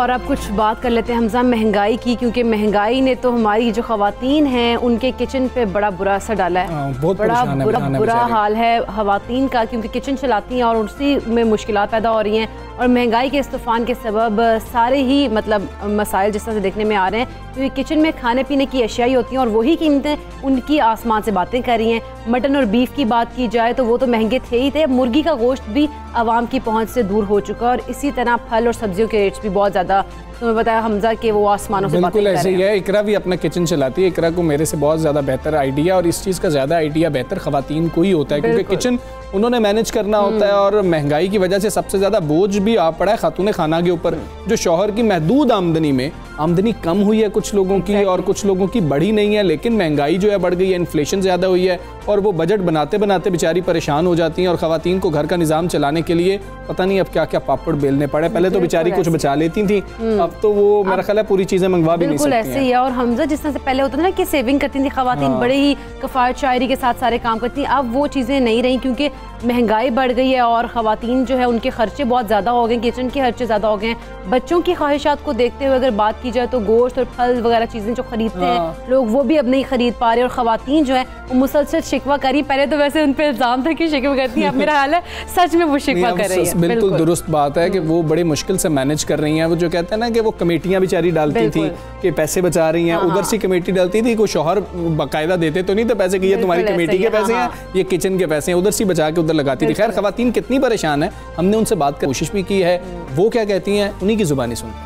और अब कुछ बात कर लेते हैं हमजा महंगाई की, क्योंकि महंगाई ने तो हमारी जो ख़वातीन हैं उनके किचन पे बड़ा बुरा असर डाला है। बहुत बड़ा बुरा हाल है ख़वातीन का, क्योंकि किचन चलाती हैं और उसी में मुश्किलात पैदा हो रही हैं। और महंगाई के इस तूफ़ान के सबब सारे ही मतलब मसाइल जिस तरह से देखने में आ रहे हैं, क्योंकि किचन में खाने पीने की अशिया ही होती हैं और वही कीमतें उनकी आसमान से बातें कर रही हैं। मटन और बीफ की बात की जाए तो वो तो महंगे थे ही थे, मुर्गी का गोश्त भी आवाम की पहुंच से दूर हो चुका है और इसी तरह फल और सब्जियों के रेट्स भी बहुत ज़्यादा, तुम्हें बताया हमजा कि वो आसमानों से बिल्कुल ऐसे ही है। इकरा भी अपना किचन चलाती है, इकरा को मेरे से बहुत ज़्यादा बेहतर आइडिया और इस चीज़ का ज़्यादा आइडिया बेहतर ख़वातीन को ही होता है, क्योंकि किचन उन्होंने मैनेज करना होता है और महंगाई की वजह से सबसे ज़्यादा बोझ भी आ पड़ा है खातून खाना के ऊपर। जो शौहर की महदूद आमदनी में आमदनी कम हुई है कुछ लोगों की और कुछ लोगों की बढ़ी नहीं है, लेकिन महंगाई जो है बढ़ गई है, इन्फ्लेशन ज़्यादा हुई है और वो बजट बनाते बनाते बेचारी परेशान हो जाती हैं और ख़वातीन को घर का निज़ाम चलाने के लिए पता नहीं अब क्या क्या पापड़ बेलने पड़े। पहले तो बेचारी कुछ बचा लेती थी, अब तो वो मेरा ख्याल है पूरी चीज़ें मंगवा भी नहीं सकती। बिल्कुल ऐसे ही है। और हमजा जिस तरह से पहले होता था ना कि सेविंग करती थी ख़वातीन, बड़े ही कफ़ायत शायरी के साथ सारे काम करती, अब वो चीज़ें नहीं रही क्योंकि महंगाई बढ़ गई है और ख़वातीन जो है उनके खर्चे बहुत ज़्यादा हो गए, किचन के खर्चे ज़्यादा हो गए हैं। बच्चों की ख्वाहिशात को देखते हुए अगर बात की जाए तो गोश्त और फल वगैरह चीज़ें जो खरीदते हैं लोग वो भी अब नहीं खरीद पा रहे और ख़वातीन जो है वो मुसलसल शिकवा करी। पहले तो वैसे उन पर इल्ज़ाम था कि शिकवा करती है, अब मेरा हाल है सच में वो शिकवा कर रही है। बिल्कुल दुरुस्त बात है कि वो बड़ी मुश्किल से मैनेज कर रही हैं। वो जो कहते हैं ना कि वो कमेटियाँ बेचारी डालती थी कि पैसे बचा रही हैं, उधर से कमेटी डालती थी, कोई शौहर बाकायदा देते तो नहीं थे पैसे कि ये तुम्हारी कमेटी के पैसे हैं, ये किचन के पैसे हैं, उधर से बचा के उधर लगाती थी। खैर ख़वातीन कितनी परेशान है, हमने उनसे बात की कोशिश भी की है, वो क्या कहती हैं उन्हीं की ज़ुबानी सुनते हैं।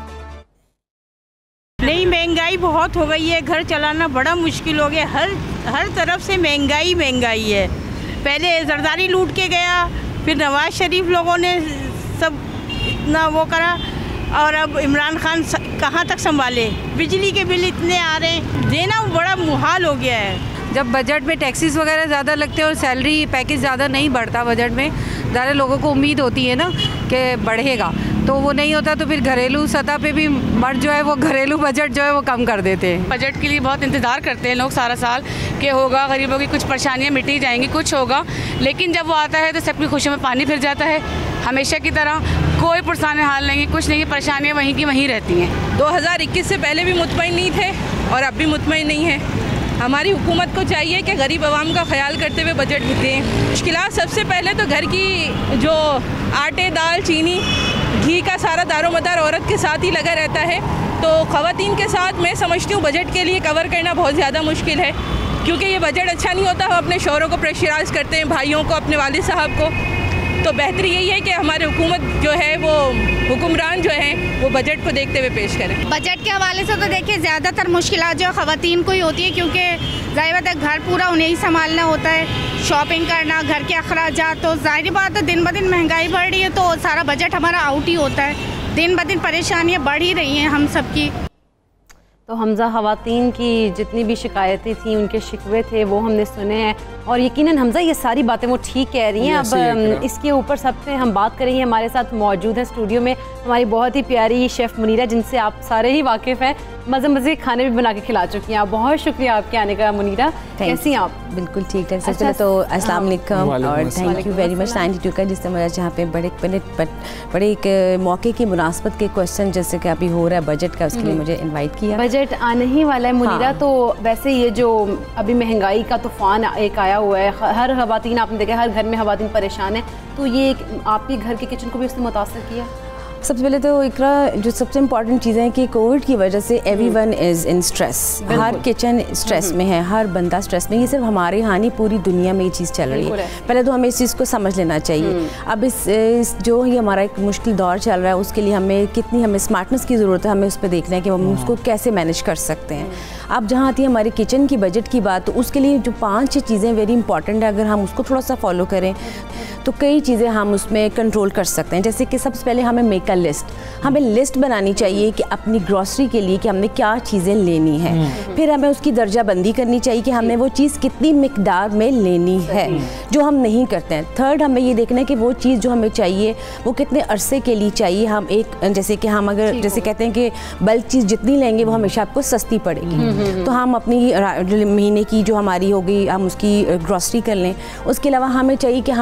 नहीं, महंगाई बहुत हो गई है, घर चलाना बड़ा मुश्किल हो गया, हर तरफ से महंगाई है। पहले जरदारी लूट के गया, फिर नवाज शरीफ लोगों ने सब इतना वो करा और अब इमरान खान कहाँ तक संभाले। बिजली के बिल इतने आ रहे हैं, देना बड़ा मुहाल हो गया है। जब बजट में टैक्सेस वगैरह ज़्यादा लगते हैं और सैलरी पैकेज ज़्यादा नहीं बढ़ता बजट में, ज़्यादा लोगों को उम्मीद होती है ना कि बढ़ेगा, तो वो नहीं होता तो फिर घरेलू सतह पे भी मर्द जो है वो घरेलू बजट जो है वो कम कर देते हैं। बजट के लिए बहुत इंतज़ार करते हैं लोग सारा साल कि होगा, गरीबों की कुछ परेशानियां मिटी जाएंगी, कुछ होगा, लेकिन जब वो आता है तो सबकी खुशियों में पानी फिर जाता है। हमेशा की तरह कोई पुरसाने हाल नहीं, कुछ नहीं, परेशानियाँ वहीं की वहीं रहती हैं। 2021 से पहले भी मुतमईन नहीं थे और अब भी मुतमईन नहीं है। हमारी हुकूमत को चाहिए कि गरीब आवाम का ख्याल करते हुए बजट दें। मुश्किलात सबसे पहले तो घर की जो आटे दाल चीनी घी का सारा दारोमदार औरत के साथ ही लगा रहता है, तो ख़वातीन के साथ मैं समझती हूँ बजट के लिए कवर करना बहुत ज़्यादा मुश्किल है, क्योंकि ये बजट अच्छा नहीं होता। हम अपने शौहरों को प्रेशराइज़ करते हैं, भाइयों को, अपने वालिद साहब को। तो बेहतरी यही है कि हमारे हुकूमत जो है वो हुक्मरान जो हैं वो बजट को देखते हुए पेश करें। बजट के हवाले से तो देखिए ज़्यादातर मुश्किलात जो ख़वातीन को ही होती है, क्योंकि ज़ाहिर बात है घर पूरा उन्हें ही संभालना होता है, शॉपिंग करना, घर के अखराजात। तो ज़ाहिर बात है दिन ब दिन महंगाई बढ़ रही है तो सारा बजट हमारा आउट ही होता है। दिन ब दिन परेशानियाँ बढ़ ही रही हैं हम सबकी। तो हमजा ख़वातीन की जितनी भी शिकायतें थी, उनके शिकवे थे, वो हमने सुने हैं और यकीनन हमजा ये सारी बातें वो ठीक कह रही हैं। अब इसके ऊपर सब पे हम बात करेंगे। हमारे साथ मौजूद है स्टूडियो में हमारी बहुत ही प्यारी शेफ़ मुनीरा, जिनसे आप सारे ही वाकिफ़ हैं, मज़े मज़े के खाने भी बना के खिला चुकी हैं। आप बहुत शुक्रिया आपके आने का मुनीरा। कैसी हैं आप? बिल्कुल ठीक है। सबसे पहले तो अस्सलाम वालेकुम और थैंक यू वेरी मच 92 का, जिससे मुझे यहाँ पे बड़े एक मौके की मुनासबत के क्वेश्चन जैसे कि अभी हो रहा है बजट का, उसके लिए मुझे इन्वाइट किया। बजट आने ही वाला है मुनीरा। तो वैसे ये जो अभी महंगाई का तूफ़ान एक आया हुआ है, हर ख़वातीन आपने देखा हर घर में ख़वातीन परेशान है, तो ये आपके घर के किचन को भी उसने मुतासर किया? सबसे पहले तो इकरा जो सबसे इम्पॉर्टेंट चीज़ें हैं कि कोविड की वजह से एवरीवन इज़ इन स्ट्रेस, हर किचन स्ट्रेस में है, हर बंदा स्ट्रेस में। ये सिर्फ हमारे यहाँ नहीं पूरी दुनिया में ये चीज़ चल रही है। पहले तो हमें इस चीज़ को समझ लेना चाहिए। अब इस जो ये हमारा एक मुश्किल दौर चल रहा है उसके लिए हमें स्मार्टनेस की ज़रूरत है। हमें उस पर देखना है कि हम उसको कैसे मैनेज कर सकते हैं। अब जहाँ आती है हमारे किचन की बजट की बात, तो उसके लिए जो 5 चीज़ें वेरी इंपॉर्टेंट है, अगर हम उसको थोड़ा सा फॉलो करें तो कई चीज़ें हम उसमें कंट्रोल कर सकते हैं। जैसे कि सबसे पहले हमें मेक अ लिस्ट, हमें लिस्ट बनानी चाहिए कि अपनी ग्रॉसरी के लिए कि हमने क्या चीज़ें लेनी है। फिर हमें उसकी दर्जाबंदी करनी चाहिए कि हमें वो चीज़ कितनी मिकदार में लेनी है, जो हम नहीं करते हैं। थर्ड, हमें ये देखना है कि वो चीज़ जो हमें चाहिए वो कितने अरसे के लिए चाहिए। हम जैसे कि हम अगर जैसे कहते हैं कि बल्क चीज़ जितनी लेंगे वो हमेशा आपको सस्ती पड़ेगी, तो हम अपनी महीने की जो हमारी होगी हम उसकी ग्रॉसरी कर लें। उसके अलावा हमें चाहिए कि हम अपनी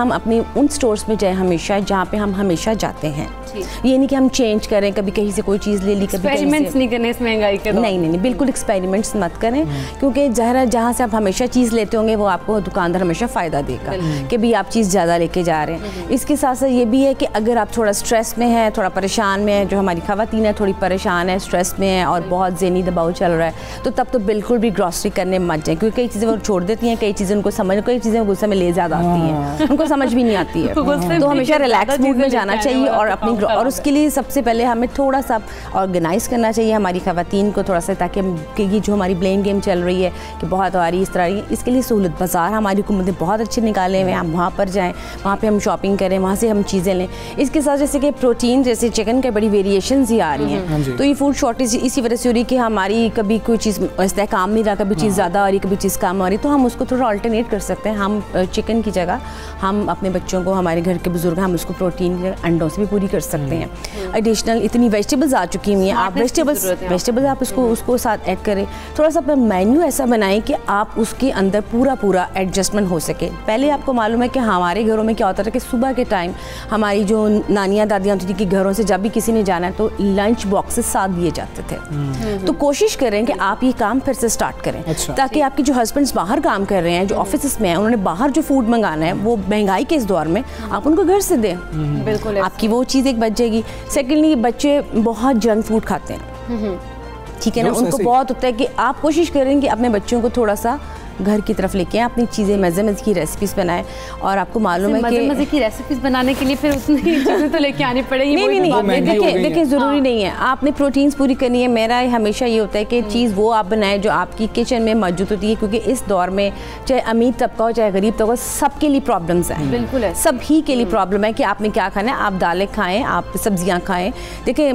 उन स्टोर्स में जाएं हमेशा जहाँ पे हम हमेशा जाते हैं। ये नहीं कि हम चेंज करें, कभी कहीं से कोई चीज़ ले ली, कभी एक्सपेरिमेंट्स नहीं करने इस महंगाई के दौर। नहीं, बिल्कुल एक्सपेरिमेंट्स मत करें, क्योंकि जहाँ से आप हमेशा चीज़ लेते होंगे वो आपको दुकानदार हमेशा फ़ायदा देगा कि भी आप चीज़ ज़्यादा लेके जा रहे हैं। इसके साथ साथ ये भी है कि अगर आप थोड़ा स्ट्रेस में हैं, थोड़ा परेशान में है, जो हमारी ख़वातीन है थोड़ी परेशान है, स्ट्रेस में है और बहुत ज़हनी दबाव चल रहा है, तो तब तो बिल्कुल भी ग्रॉसरी करने मत जाएं, क्योंकि कई चीज़ें वो छोड़ देती हैं, कई चीज़ें उनको समझ, कई चीज़ें गुस्से में ले ज़्यादा आती हैं, उनको समझ भी नहीं आती है। तो हमेशा रिलैक्स मूड में जाना चाहिए और अपनी, और उसके लिए सबसे पहले हमें थोड़ा सा ऑर्गेनाइज़ करना चाहिए हमारी ख़वातीन को थोड़ा सा, ताकि ये जो हमारी ब्लेम गेम चल रही है कि बहुत आ रही है इस तरह, इसके लिए सहूलत बाज़ार हमारी हुकूमत ने बहुत अच्छे निकाले हुए हैं। हम वहाँ पर जाएँ, वहाँ पे हम शॉपिंग करें, वहाँ से हम चीज़ें लें। इसके साथ जैसे कि प्रोटीन, जैसे चिकन के बड़ी वेरिएशंस ही आ रही हैं, तो ये फूड शॉर्टेज इसी वजह से हो रही है कि हमारी कभी कोई चीज़ इस्तेहकाम नहीं रहा, कभी चीज़ ज़्यादा आ रही, कभी चीज़ कम आ रही, तो हम उसको थोड़ा अल्टरनेट कर सकते हैं। हम चिकन की जगह हम अपने बच्चों को, हमारे घर के बुजुर्ग, हम उसको प्रोटीन अंडों से भी पूरी कर सकते हैं। एडिशनल इतनी वेजिटेबल्स आ चुकी हुई हैं, आप वेजिटेबल्स आप उसको साथ ऐड करें। थोड़ा सा अपना मेन्यू ऐसा बनाएं कि आप उसके अंदर पूरा एडजस्टमेंट हो सके। पहले आपको मालूम है कि हमारे घरों में क्या होता था कि सुबह के टाइम हमारी जो नानियाँ दादियाँ होती थी कि घरों से जब भी किसी ने जाना है तो लंच बॉक्सेस साथ दिए जाते थे। तो कोशिश करें कि आप ये काम फिर से स्टार्ट करें, ताकि आपके जो हस्बैंड्स बाहर काम कर रहे हैं, जो ऑफिस में हैं, उन्होंने बाहर जो फूड मंगाना है वो महंगाई के इस दौर में आप उनको घर से दें। बिल्कुल, आपकी वो चीज़ एक बच जाएगी। सेकेंडली, बच्चे बहुत जंक फूड खाते हैं, ठीक है ना, उनको बहुत होता है कि आप कोशिश करें कि अपने बच्चों को थोड़ा सा घर की तरफ लेके आए, अपनी चीज़ें मज़े की रेसिपीज़ बनाएं। और आपको मालूम है कि मज़े की रेसिपीज़ बनाने के लिए फिर उतनी चीज़ें तो लेके आनी पड़ेगी। नहीं, देखिए ज़रूरी नहीं है, आपने प्रोटीन्स पूरी करनी है। मेरा हमेशा ये होता है कि चीज़ वो आप बनाएं जो आपकी किचन में मौजूद होती है, क्योंकि इस दौर में चाहे अमीर तबका हो चाहे गरीब तबका, सबके लिए प्रॉब्लम्स हैं। बिल्कुल है, सभी के लिए प्रॉब्लम है कि आपने क्या खाना है। आप दालें खाएँ, आप सब्जियाँ खाएँ। देखिए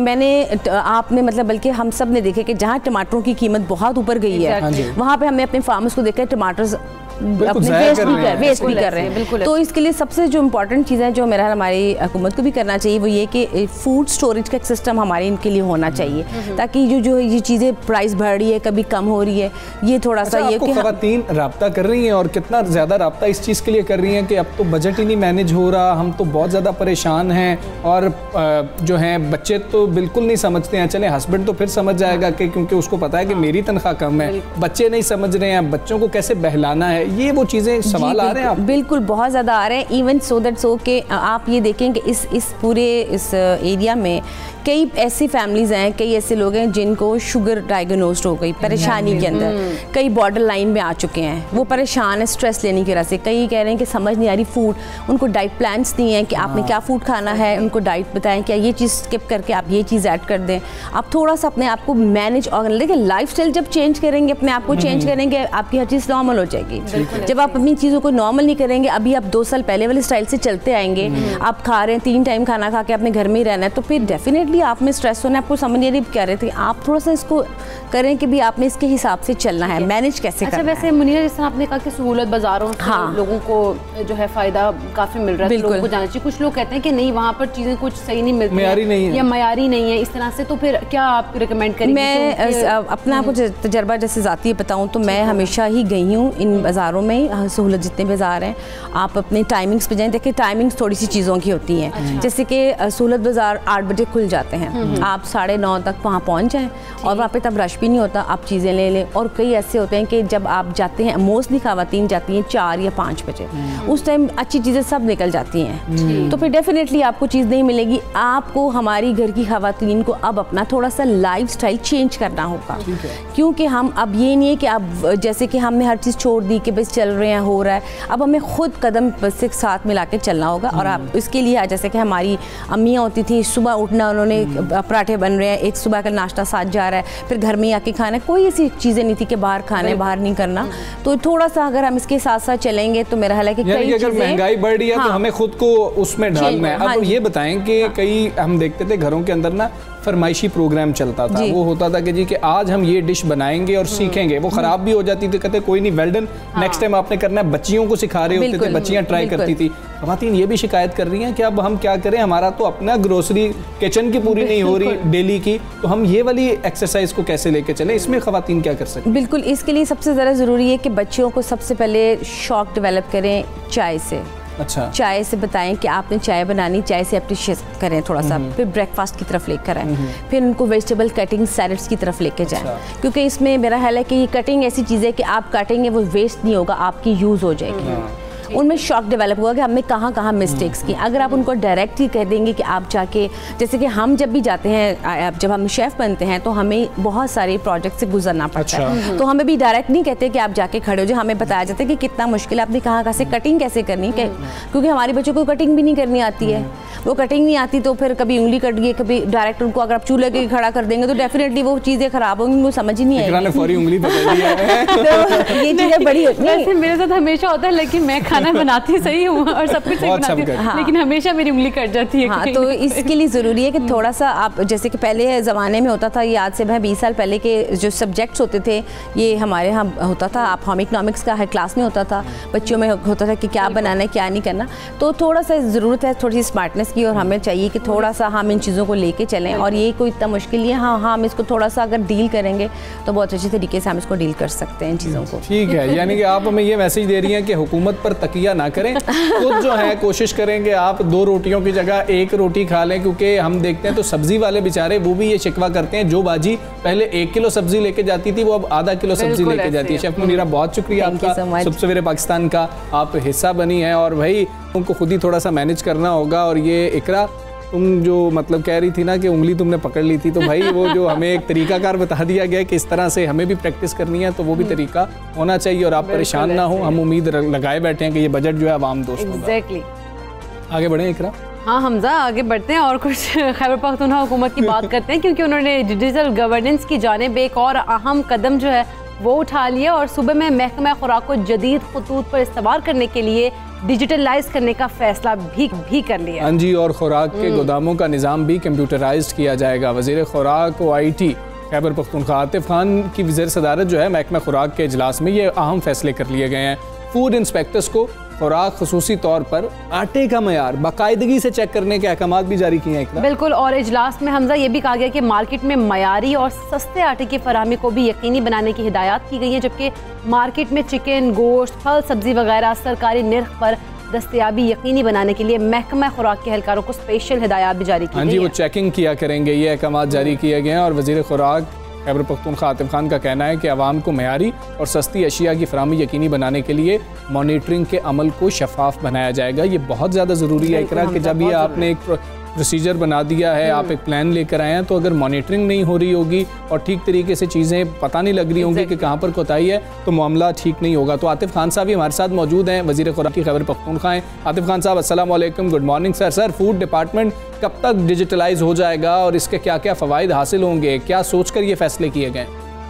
आपने मतलब बल्कि हम सब ने देखे कि जहाँ टमाटरों की कीमत बहुत ऊपर गई है, वहाँ पर हमने अपने फार्मर्स को देखा टमाटर अपने वेस्ट भी कर रहे हैं। तो इसके लिए सबसे जो इम्पोर्टेंट चीज़ है, जो मेरा हमारी हुकूमत को भी करना चाहिए, वो ये कि फूड स्टोरेज का एक सिस्टम हमारे इनके लिए होना चाहिए, ताकि जो ये चीज़ें प्राइस बढ़ रही है, कभी कम हो रही है, ये थोड़ा सा ये कि ख़वातीन राब्ता कर रही हैं, और कितना ज़्यादा राब्ता इस चीज़ के लिए कर रही हैं कि अब तो बजट ही नहीं मैनेज हो रहा, हम तो बहुत ज़्यादा परेशान हैं, और जो हैं बच्चे तो बिल्कुल नहीं समझते हैं। चले हस्बैंड तो फिर समझ जाएगा कि क्योंकि उसको पता है कि मेरी तनख्वाह कम है, बच्चे नहीं समझ रहे हैं, बच्चों को कैसे बहलाना है, ये वो चीज़ें सवाल आ रहे हैं। बिल्कुल बहुत ज़्यादा आ रहे हैं। इवन सो के आप ये देखें कि इस पूरे इस एरिया में कई ऐसी फैमिलीज़ हैं, कई ऐसे लोग हैं जिनको शुगर डायग्नोस्ड हो गई, परेशानी के अंदर, कई बॉर्डर लाइन में आ चुके हैं, वो परेशान है स्ट्रेस लेने की वजह से। कई कह रहे हैं कि समझ नहीं आ रही फूड, उनको डाइट प्लान्स नहीं है कि आपने क्या फ़ूड खाना है, उनको डाइट बताएं क्या ये चीज़ स्किप करके आप ये चीज़ ऐड कर दें। आप थोड़ा सा अपने आप को मैनेज और देखिए लाइफस्टाइल जब चेंज करेंगे, अपने आप को चेंज करेंगे, आपकी हर चीज़ नॉर्मल हो जाएगी। जब आप अपनी चीज़ों को नॉर्मल नहीं करेंगे, अभी आप 2 साल पहले वाले स्टाइल से चलते आएंगे, आप खा रहे हैं 3 टाइम खाना खा के अपने घर में ही रहना है, तो फिर डेफिनेटली आप में स्ट्रेस होना, आपको समझ नहीं कह रहे थे। आप थोड़ा सा इसको करें कि भी आपने इसके हिसाब से चलना है, मैनेज कैसे करना है। वैसे मुनीरा, जैसे आपने कहा कि सहूलत बाजारों से लोगों को जो है फ़ायदा काफ़ी मिल रहा है, तो लोगों को जाना चाहिए। कुछ लोग कहते हैं कि नहीं, वहाँ पर चीज़ें कुछ सही नहीं मिलती, मयारी नहीं है, या मयारी नहीं है इस तरह से, तो फिर क्या आप रिकमेंड करेंगे? मैं अपना कुछ तजर्बा जैसे ज़ाती बताऊँ तो मैं हमेशा ही गई हूँ इन बाज़ारों में, सहूलत जितने बाज़ार हैं, आप अपने टाइमिंग्स पे जाएँ। देखिए टाइमिंग्स थोड़ी सी चीज़ों की होती हैं, जैसे कि सहूलत बाज़ार 8 बजे खुल जाते हैं, आप 9:30 तक वहाँ पहुँच जाएँ, और वहाँ पे तब रश भी नहीं होता, आप चीज़ें ले लें। और कई ऐसे होते हैं कि जब आप जाते हैं, मोस्टली ख़वातीन जाती हैं 4 या 5 बजे, उस टाइम अच्छी चीज़ें सब निकल जाती हैं, तो फिर डेफिनेटली आपको चीज़ नहीं मिलेगी। आपको हमारी घर की ख़वातीन को अब अपना थोड़ा सा लाइफस्टाइल चेंज करना होगा, क्योंकि हम अब ये नहीं है कि अब जैसे कि हमने हर चीज़ छोड़ दी कि बस चल रहे हैं, हो रहा है, अब हमें खुद कदम से साथ मिला के चलना होगा। और आप इसके लिए जैसे कि हमारी अम्मियाँ होती थी, सुबह उठना, उन्होंने पराठे बन रहे हैं, एक सुबह का नाश्ता साथ जा रहा है, फिर घर में ही आके खाना है, कोई ऐसी चीज़ें नहीं थी कि बाहर खाने, बाहर नहीं करना। तो थोड़ा सा अगर हम इसके साथ साथ चलेंगे तो मेरा ख्याल है कि कई अगर महंगाई बढ़ रही है तो हमें खुद को उसमें ढालना है। अब ये बताएं कि कई हम देखते थे घरों के अंदर ना फरमाइशी प्रोग्राम चलता था, वो होता था कि जी कि आज हम ये डिश बनाएंगे और सीखेंगे, वो ख़राब भी हो जाती थी, कहते कोई नहीं, वेल डन, नेक्स्ट टाइम आपने करना है। बच्चियों को सिखा रहे होते थे, बच्चियां ट्राई करती थी। ख़वातीन ये भी शिकायत कर रही हैं कि अब हम क्या करें, हमारा तो अपना ग्रोसरी किचन की पूरी नहीं हो रही डेली की, तो हम ये वाली एक्सरसाइज को कैसे लेके चलें, इसमें ख़वातीन क्या कर सकते हैं? बिल्कुल, इसके लिए सबसे ज़्यादा ज़रूरी है कि बच्चियों को सबसे पहले शौक डेवलप करें चाय से। अच्छा। चाय से बताएं कि आपने चाय बनानी, चाय से अप्रिशिएट करें थोड़ा सा, फिर ब्रेकफास्ट की तरफ लेकर आएँ, फिर उनको वेजिटेबल कटिंग सैलड्स की तरफ लेके जाएं। क्योंकि इसमें मेरा ख्याल है कि ये कटिंग ऐसी चीज़ है कि आप काटेंगे वो वेस्ट नहीं होगा, आपकी यूज़ हो जाएगी। उनमें शॉक डेवलप हुआ कि हमने कहाँ कहाँ मिस्टेक्स की। अगर आप उनको डायरेक्ट ही कह देंगे कि आप जाके, जैसे कि हम जब भी जाते हैं, जब हम शेफ़ बनते हैं तो हमें बहुत सारे प्रोजेक्ट से गुजरना पड़ता है, तो हमें भी डायरेक्ट नहीं कहते कि आप जाके खड़े हो जाए। हमें बताया जाता है कि कितना मुश्किल है, आपने कहाँ से कटिंग कैसे करनी, क्योंकि हमारे बच्चों को कटिंग भी नहीं करनी आती है। वो कटिंग नहीं आती तो फिर कभी उंगली कट गई, कभी डायरेक्ट उनको अगर आप चूल्हे के खड़ा कर देंगे तो डेफिनेटली वो चीज़ें खराब होंगी, वो समझ ही नहीं आएगी। ये चीज़ें बड़ी होती है। मेरे साथ हमेशा होता है, लेकिन मैं खाना बनाती सही और सब कुछ बनाती हूँ, लेकिन हमेशा मेरी उंगली कट जाती है। हाँ, तो इसके लिए ज़रूरी है कि थोड़ा सा आप, जैसे कि पहले ज़माने में होता था, ये आज से मैं 20 साल पहले के जो सब्जेक्ट्स होते थे, ये हमारे यहाँ होता था, आप होम इकोनॉमिक्स का हर क्लास में होता था, बच्चों में होता था कि क्या बनाना है क्या नहीं करना। तो थोड़ा सा ज़रूरत है थोड़ी सी स्मार्टनेस की, और हमें चाहिए कि थोड़ा सा हम इन चीज़ों को लेके चलें, और ये कोई इतना मुश्किल नहीं है। हाँ, हम इसको थोड़ा सा अगर डील करेंगे तो बहुत अच्छे तरीके से हम इसको डील कर सकते हैं इन चीज़ों को। ठीक है, यानी कि आप हमें ये मैसेज दे रही हैं कि हुकूमत पर तकिया ना करें, खुद जो है कोशिश करेंगे आप 2 रोटियों की जगह 1 रोटी खा लें। क्योंकि हम देखते हैं तो सब्जी वाले बेचारे वो भी ये शिकवा करते हैं, जो बाजी पहले 1 किलो सब्जी लेके जाती थी वो अब आधा किलो सब्जी लेके जाती है। शेफ मुनीरा, बहुत शुक्रिया आपका, सुबह सवेरे पाकिस्तान का आप हिस्सा बनी है, और भाई उनको खुद ही थोड़ा सा मैनेज करना होगा। और ये इकरा, तुम जो मतलब कह रही थी ना कि उंगली तुमने पकड़ ली थी, तो भाई वो जो हमें एक तरीकाकार बता दिया गया कि इस तरह से हमें भी प्रैक्टिस करनी है, तो वो भी तरीका होना चाहिए। और आप परेशान ना हो, हम उम्मीद लगाए बैठे हैं कि ये बजट जो है आवाम दोस्त होगा। आगे बढ़े इकरा। हाँ हमजा, आगे बढ़ते हैं और कुछ खैबर पख्तूनख्वा हुकूमत की बात करते हैं, क्योंकि उन्होंने डिजिटल गवर्नेंस की जानिब एक और अहम कदम जो है वो उठा लिया, और सुबह में महकमा खुराक को जदीद खतूत पर इस्तेमाल करने के लिए डिजिटलाइज करने का फैसला भी कर लिया। हाँ जी, और खुराक के गोदामों का निज़ाम भी कंप्यूटराइज किया जाएगा। वज़ीर खुराक व IT खैबर पख्तूनख्वा आतिफ खान की वज़ीर सदारत जो है महकमा खुराक के इजलास में ये अहम फैसले कर लिए गए हैं। फूड इंस्पेक्टर्स को खुराक खसूसी तौर पर आटे का मयार बाकायदगी से चेक करने के अहकाम भी जारी किए हैं। बिल्कुल, और इजलास में हमजा ये भी कहा गया कि मार्केट में मयारी और सस्ते आटे की फराहमी को भी यकीनी बनाने की हिदायत की गई है, जबकि मार्केट में चिकन, गोश्त, फल, सब्जी वगैरह सरकारी निर्ख पर दस्तयाबी यकीनी बनाने के लिए महकमा खुराक के एहलकारों को स्पेशल हिदायत भी जारी की गई है। हाँ जी, वो चेकिंग किया करेंगे, ये अहकाम जारी किए गए हैं। और वज़ीर खुराक खैबर पख्तूनख्वा आतिफ खान का कहना है कि आवाम को मयारी और सस्ती अशिया की फराहमी यकीनी बनाने के लिए मॉनिटरिंग के अमल को शफाफ बनाया जाएगा। ये बहुत ज़्यादा ज़रूरी है इकरा, कि जब ये आपने एक प्रोसीजर बना दिया है, आप एक प्लान लेकर आए हैं, तो अगर मॉनिटरिंग नहीं हो रही होगी और ठीक तरीके से चीज़ें पता नहीं लग रही होंगी कि कहाँ पर कोताही है, तो मामला ठीक नहीं होगा। तो आतिफ खान साहब भी हमारे साथ मौजूद हैं, वज़ीर खुराक की खैबर पख्तूनख्वा हैं। आतिफ खान साहब, अस्सलाम वालेकुम, good morning sir. Sir, food department कब तक डिजिटलाइज हो जाएगा और इसके क्या क्या फ़वाइद हासिल होंगे, क्या सोच कर ये फैसले किए गए?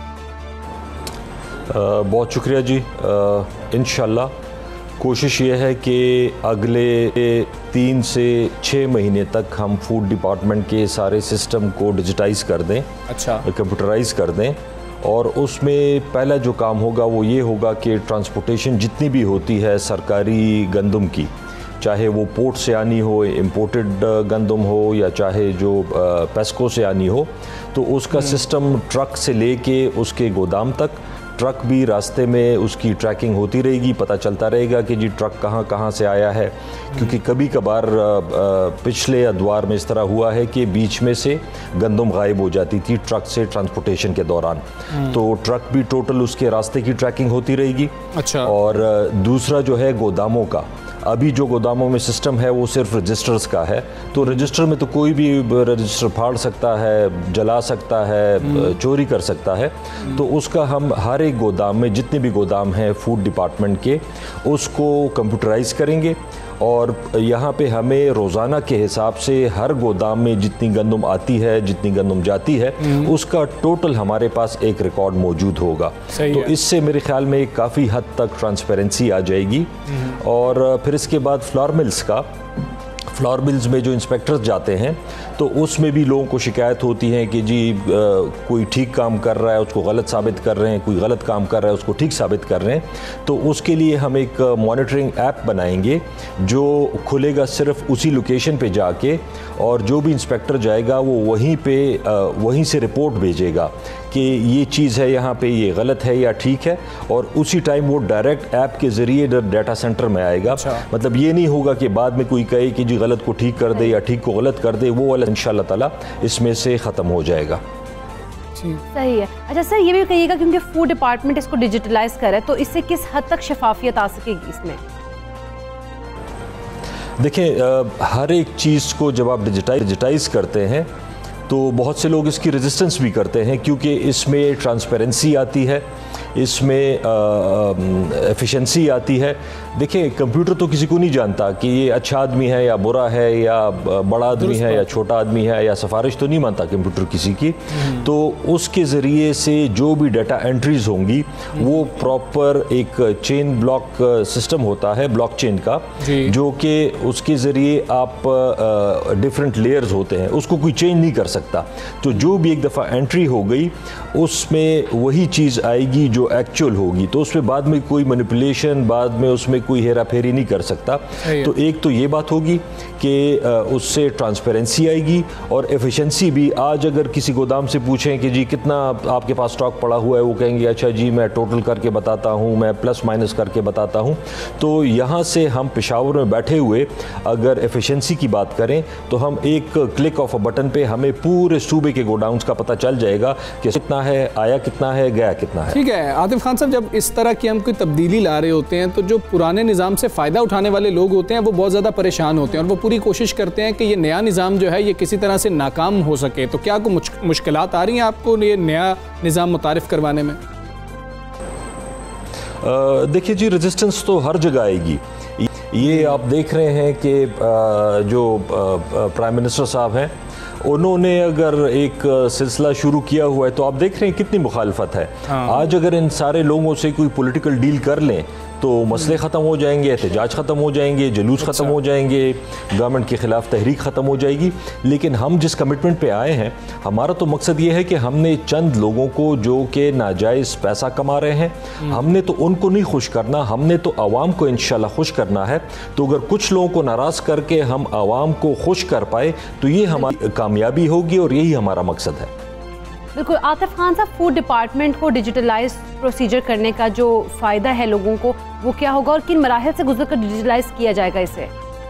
बहुत शुक्रिया जी। इंशाल्लाह कोशिश ये है कि अगले 3 से 6 महीने तक हम फूड डिपार्टमेंट के सारे सिस्टम को डिजिटाइज़ कर दें, अच्छा, कंप्यूटराइज़ कर दें। और उसमें पहला जो काम होगा वो ये होगा कि ट्रांसपोर्टेशन जितनी भी होती है सरकारी गंदम की, चाहे वो पोर्ट से आनी हो, इम्पोर्टेड गंदम हो, या चाहे जो पेस्को से आनी हो, तो उसका सिस्टम ट्रक से लेके उसके गोदाम तक, ट्रक भी रास्ते में उसकी ट्रैकिंग होती रहेगी, पता चलता रहेगा कि जी ट्रक कहाँ से आया है। क्योंकि कभी कभार पिछले अदवार में इस तरह हुआ है कि बीच में से गंदम गायब हो जाती थी ट्रक से ट्रांसपोर्टेशन के दौरान, तो ट्रक भी टोटल उसके रास्ते की ट्रैकिंग होती रहेगी। अच्छा। और दूसरा जो है गोदामों का, अभी जो गोदामों में सिस्टम है वो सिर्फ रजिस्टर्स का है, तो रजिस्टर में तो कोई भी रजिस्टर फाड़ सकता है, जला सकता है, चोरी कर सकता है। तो उसका हम हर एक गोदाम में, जितने भी गोदाम हैं फूड डिपार्टमेंट के, उसको कंप्यूटराइज करेंगे। और यहाँ पे हमें रोज़ाना के हिसाब से हर गोदाम में जितनी गंदम आती है, जितनी गंदम जाती है, उसका टोटल हमारे पास एक रिकॉर्ड मौजूद होगा। तो इससे मेरे ख्याल में काफ़ी हद तक ट्रांसपेरेंसी आ जाएगी। और फिर इसके बाद फ्लोर मिल्स का, फ्लोर मिल्स में जो इंस्पेक्टर्स जाते हैं तो उसमें भी लोगों को शिकायत होती है कि जी कोई ठीक काम कर रहा है उसको गलत साबित कर रहे हैं, कोई गलत काम कर रहा है उसको ठीक साबित कर रहे हैं। तो उसके लिए हम एक मॉनिटरिंग ऐप बनाएंगे जो खुलेगा सिर्फ उसी लोकेशन पे जाके, और जो भी इंस्पेक्टर जाएगा वो वहीं से रिपोर्ट भेजेगा कि ये चीज़ है यहाँ पे, ये गलत है या ठीक है, और उसी टाइम वो डायरेक्ट ऐप के ज़रिए डाटा सेंटर में आएगा। मतलब ये नहीं होगा कि बाद में कोई कहे कि जी गलत को ठीक कर दे या ठीक को गलत कर दे, वो वाला इंशाल्लाह ताला इसमें से ख़त्म हो जाएगा। सही है। अच्छा सर, ये भी कहिएगा क्योंकि फूड डिपार्टमेंट इसको डिजिटलाइज करे तो इससे किस हद तक शफाफियत आ सकेगी इसमें? देखें, हर एक चीज़ को जब आप डिजिटाइज करते हैं तो बहुत से लोग इसकी रेजिस्टेंस भी करते हैं, क्योंकि इसमें ट्रांसपेरेंसी आती है, इसमें एफिशिएंसी आती है। देखिए, कंप्यूटर तो किसी को नहीं जानता कि ये अच्छा आदमी है या बुरा है या बड़ा आदमी है या छोटा आदमी है, या सिफारिश तो नहीं मानता कंप्यूटर किसी की। तो उसके ज़रिए से जो भी डाटा एंट्रीज होंगी वो प्रॉपर एक चेन ब्लॉक सिस्टम होता है, ब्लॉकचेन का, जो कि उसके ज़रिए आप डिफरेंट लेयर्स होते हैं, उसको कोई चेंज नहीं कर सकता। तो जो भी एक दफ़ा एंट्री हो गई उसमें वही चीज़ आएगी जो एक्चुअल होगी, तो उसमें बाद में कोई मैनिपुलेशन, बाद में उसमें कोई हेरा फेरी नहीं कर सकता। तो एक तो ये बात होगी कि उससे ट्रांसपेरेंसी आएगी और एफिशिएंसी भी। आज अगर किसी गोदाम से पूछें कि जी कितना आपके पास स्टॉक पड़ा हुआ है, वो कहेंगे अच्छा जी मैं टोटल करके बताता हूँ, मैं प्लस माइनस करके बताता हूँ। तो यहाँ से हम पेशावर में बैठे हुए अगर एफिशिएंसी की बात करें तो हम एक क्लिक ऑफ अ बटन पे हमें पूरे सूबे के गोडाउन्स का पता चल जाएगा कि कितना है, आया कितना है, गया कितना है। ठीक है आतिफ खान साहब, जब इस तरह की हम कोई तब्दीली ला रहे होते हैं तो जो पुराने निज़ाम से फ़ायदा उठाने वाले लोग होते हैं वो बहुत ज़्यादा परेशान होते हैं और वो पूरी कोशिश करते हैं कि ये नया निज़ाम जो है ये किसी तरह से नाकाम हो सके। तो क्या कोई मुश्किलात आ रही हैं आपको ये नया निज़ाम मुतारिफ़ करवाने में? देखिए जी, रेजिस्टेंस तो हर जगह आएगी। ये आप देख रहे हैं कि जो प्राइम मिनिस्टर साहब हैं उन्होंने अगर एक सिलसिला शुरू किया हुआ है तो आप देख रहे हैं कितनी मुखालफत है। आज अगर इन सारे लोगों से कोई पॉलिटिकल डील कर लें तो मसले ख़त्म हो जाएंगे, एहतजाज ख़त्म हो जाएंगे, जुलूस ख़त्म हो जाएंगे, गवर्नमेंट के ख़िलाफ़ तहरीक ख़त्म हो जाएगी। लेकिन हम जिस कमिटमेंट पे आए हैं, हमारा तो मकसद ये है कि हमने चंद लोगों को जो कि नाजायज़ पैसा कमा रहे हैं, हमने तो उनको नहीं खुश करना, हमने तो आवाम को इंशाल्लाह खुश करना है। तो अगर कुछ लोगों को नाराज़ करके हम आवाम को खुश कर पाए तो ये हमारी कामयाबी होगी और यही हमारा मकसद है। बिल्कुल। आतिफ खान साहब, फूड डिपार्टमेंट को डिजिटलाइज प्रोसीजर करने का जो फ़ायदा है लोगों को वो क्या होगा और किन मराहल से गुजरकर डिजिटलाइज किया जाएगा इसे?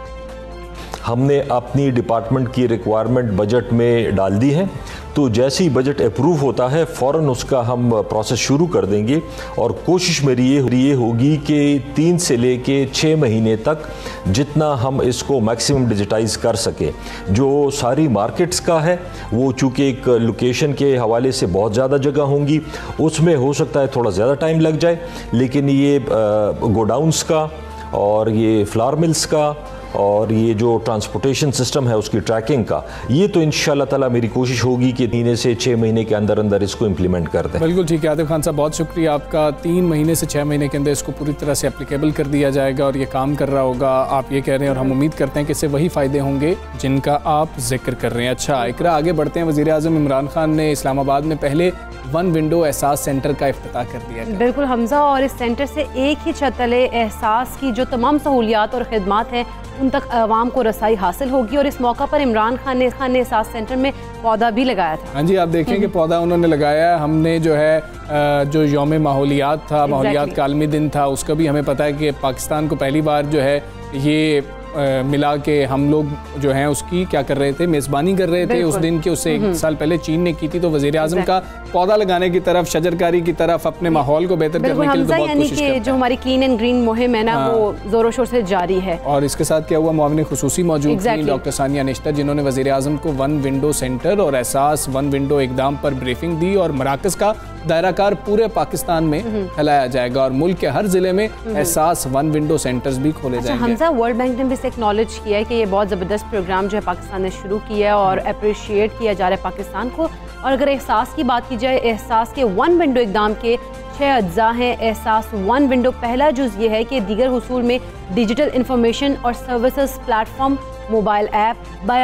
हमने अपनी डिपार्टमेंट की रिक्वायरमेंट बजट में डाल दी है, तो जैसे ही बजट अप्रूव होता है फ़ौरन उसका हम प्रोसेस शुरू कर देंगे। और कोशिश मेरी ये होगी कि 3 से लेके 6 महीने तक जितना हम इसको मैक्सिमम डिजिटाइज कर सकें। जो सारी मार्केट्स का है वो चूँकि एक लोकेशन के हवाले से बहुत ज़्यादा जगह होंगी, उसमें हो सकता है थोड़ा ज़्यादा टाइम लग जाए, लेकिन ये गोडाउन्स का और ये फ्लावर मिल्स का और ये जो ट्रांसपोर्टेशन सिस्टम है उसकी ट्रैकिंग का, ये तो इंशाल्लाह ताला मेरी कोशिश होगी कि 3 से 6 महीने के अंदर अंदर इसको इम्प्लीमेंट कर दें। बिल्कुल ठीक है आतिफ खान साहब, बहुत शुक्रिया आपका। 3 महीने से 6 महीने के अंदर इसको पूरी तरह से एप्लीकेबल कर दिया जाएगा और ये काम कर रहा होगा, आप ये कह रहे हैं, और हम उम्मीद करते हैं कि इससे वही फ़ायदे होंगे जिनका आप जिक्र कर रहे हैं। अच्छा इकरा, आगे बढ़ते हैं। वज़ीर आज़म इमरान खान ने इस्लामाबाद में पहले 1 विंडो एहसास सेंटर का इफ्तिताह कर दिया। बिल्कुल हमजा, और इस सेंटर से एक ही छत तले एहसास की जो तमाम सहूलियात और ख़िदमात हैं उन तक आवाम को रसाई हासिल होगी। और इस मौका पर इमरान खान ने एहसास सेंटर में पौधा भी लगाया था। हाँ जी, आप देखें कि पौधा उन्होंने लगाया। हमने जो है जो यौम माहौलियात था, माहौलियात का आलमी दिन था, उसका भी हमें पता है कि पाकिस्तान को पहली बार जो है ये मिला के हम लोग जो हैं उसकी क्या कर रहे थे, मेज़बानी कर रहे थे उस दिन के। उससे 1 साल पहले चीन ने की थी। तो वज़ीर आज़म का पौधा लगाने की तरफ, शजरकारी की तरफ, अपने माहौल को बेहतर करने के लिए तो बहुत कोशिश करते हैं। जो हमारी क्लीन एंड ग्रीन मुहिम है ना, वो जोरों शोर से जारी है। और इसके साथ क्या हुआ, मुआविन खुसूसी मौजूद थी डॉक्टर सानिया निश्तर, जिन्होंने वज़ीर आज़म को 1 विंडो सेंटर और एहसास 1 विंडो इक़दाम पर ब्रीफिंग दी। और मराकज़ का दायराकार पूरे पाकिस्तान में फैलाया जाएगा और मुल्क के हर जिले में एहसास 1 विंडो सेंटर्स भी खोले जाएंगे। हमजा, वर्ल्ड बैंक ने भी इसे एक्नॉलेज किया है कि ये बहुत ज़बरदस्त प्रोग्राम जो है पाकिस्तान ने शुरू किया है और अप्रिशिएट किया जा रहा है पाकिस्तान को। और अगर एहसास की बात की जाए, एहसास के 1 विंडो इक़दाम के 6 अज्जा हैं। एहसास 1 विंडो पहला जुज़ ये है कि दीगर हुसूल में डिजिटल इंफॉर्मेशन और services platform, mobile app,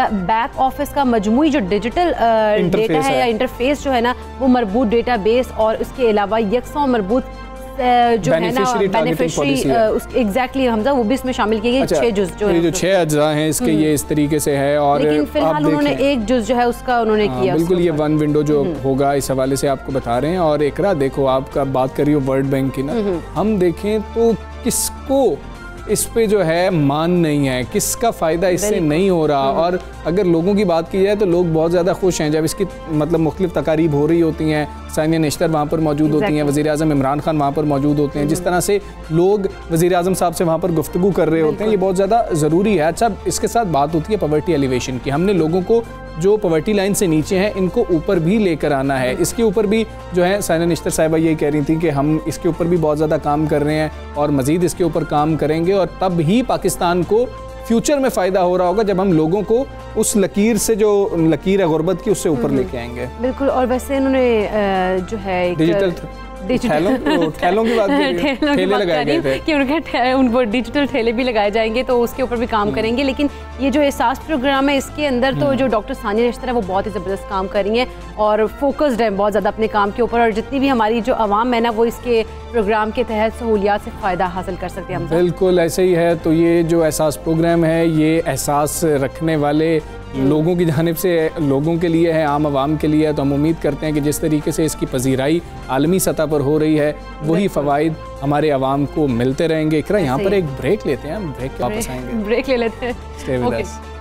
back office का मजमूई जो डिजिटल डेटा है या इंटरफेस जो है ना, वो मरबूत डेटा बेस और उसके अलावा यकसा मरबूत जो है ना बेनिफिशियरी एग्जैक्टली हमजा वो भी इसमें शामिल किए गए 6 जुज़ जो है, जो 6 अज्जा हैं इसके ये इस तरीके से है। और लेकिन फिलहाल उन्होंने एक जुज़ जो है उसका उन्होंने किया। बिल्कुल ये 1 विंडो जो होगा इस हवाले से आपको बता रहे हैं। और इकरा देखो आप बात कर रही हो वर्ल्ड बैंक की ना, हम देखें तो किसको इस पे जो है मान नहीं है, किसका फ़ायदा इससे नहीं हो रहा। और अगर लोगों की बात की जाए तो लोग बहुत ज़्यादा खुश हैं जब इसकी मतलब मुख्तलिफ तकारीब हो रही होती हैं, सानिया निश्तर वहाँ पर मौजूद होती हैं, वज़ीर आज़म इमरान खान वहाँ पर मौजूद होते हैं, जिस तरह से लोग वज़ीर आज़म साहब से वहाँ पर गुफ्तगू कर रहे होते हैं, ये बहुत ज़्यादा ज़रूरी है। अच्छा, इसके साथ बात होती है पॉवर्टी एलिवेशन की। हमने लोगों को जो पॉवर्टी लाइन से नीचे हैं इनको ऊपर भी लेकर आना है। इसके ऊपर भी जो है सानिया निश्तर साहिबा यही कह रही थी कि हम इसके ऊपर भी बहुत ज़्यादा काम कर रहे हैं और मज़ीद इसके ऊपर काम करेंगे, और तब ही पाकिस्तान को फ्यूचर में फ़ायदा हो रहा होगा जब हम लोगों को उस लकीर से, जो लकीर है गुर्बत की, उससे ऊपर लेके आएंगे। बिल्कुल। और वैसे इन्होंने जो है डिजिटल ठेलों की बात ठेले लगाए गए थे कि उनको डिजिटल ठेले भी लगाए जाएंगे, तो उसके ऊपर भी काम करेंगे। लेकिन ये जो एहसास प्रोग्राम है इसके अंदर तो जो डॉक्टर सानिया निश्तर है वो बहुत ही ज़बरदस्त काम कर रही हैं और फोकस्ड है बहुत ज़्यादा अपने काम के ऊपर। और जितनी भी हमारी जो आवाम है ना वो इसके प्रोग्राम के तहत सहूलियात से फ़ायदा हासिल कर सकते हैं। बिल्कुल ऐसे ही है। तो ये जो एहसास प्रोग्राम है ये एहसास रखने वाले लोगों की जानिब से लोगों के लिए है, आम आवाम के लिए है। तो हम उम्मीद करते हैं कि जिस तरीके से इसकी पजीराई आलमी सतह पर हो रही है वही फ़वाइद हमारे आवाम को मिलते रहेंगे। इकरा यहाँ पर एक ब्रेक लेते हैं, हम ब्रेक के वापस आएंगे। ब्रेक ले लेते हैं।